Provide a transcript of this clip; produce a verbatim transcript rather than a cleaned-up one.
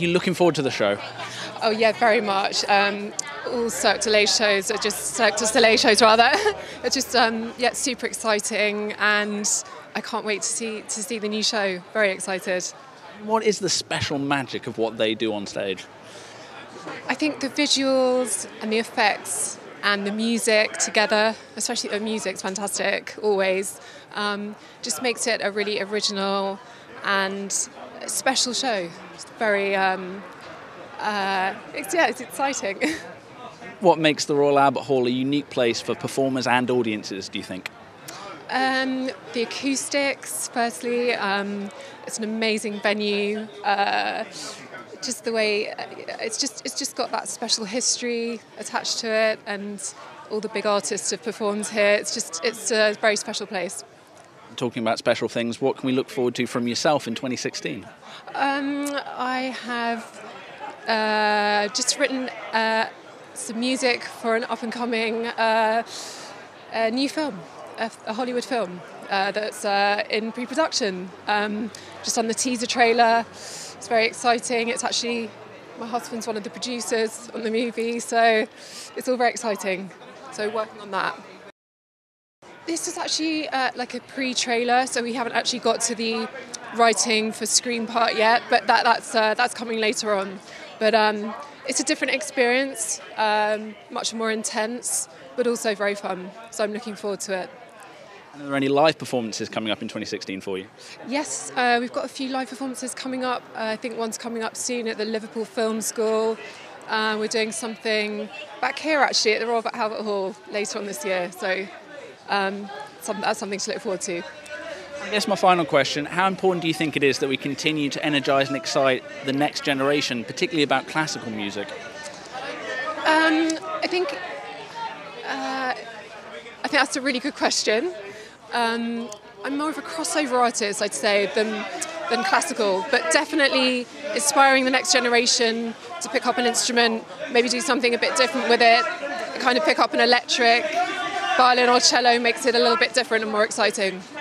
You looking forward to the show? Oh yeah, very much. Um, all Cirque du Soleil shows are just Cirque du Soleil shows rather. are just um, yeah, super exciting, and I can't wait to see to see the new show. Very excited. What is the special magic of what they do on stage? I think the visuals and the effects and the music together, especially the music's fantastic always, um, just makes it a really original and special show. It's very, um, uh, it's, yeah, it's exciting. What makes the Royal Albert Hall a unique place for performers and audiences, do you think? Um, the acoustics, firstly. Um, it's an amazing venue. Uh, just the way it's just it's just got that special history attached to it, and all the big artists have performed here. It's just it's a very special place. Talking about special things, what can we look forward to from yourself in twenty sixteen? Um, I have uh, just written uh, some music for an up-and-coming uh, a new film, a, a Hollywood film uh, that's uh, in pre-production. Um, just on the teaser trailer. It's very exciting. It's actually, my husband's one of the producers on the movie, so it's all very exciting. So working on that. This is actually uh, like a pre-trailer, so we haven't actually got to the writing for screen part yet, but that, that's uh, that's coming later on. But um, it's a different experience, um, much more intense, but also very fun. So I'm looking forward to it. And are there any live performances coming up in twenty sixteen for you? Yes, uh, we've got a few live performances coming up. Uh, I think one's coming up soon at the Liverpool Film School. Uh, we're doing something back here actually at the Royal Albert Hall later on this year. So um, some, that's something to look forward to. I guess my final question, how important do you think it is that we continue to energise and excite the next generation, particularly about classical music? Um, I think uh, I think that's a really good question. Um, I'm more of a crossover artist, I'd say, than than classical, but definitely inspiring the next generation to pick up an instrument, maybe do something a bit different with it, kind of pick up an electric, violin or cello makes it a little bit different and more exciting.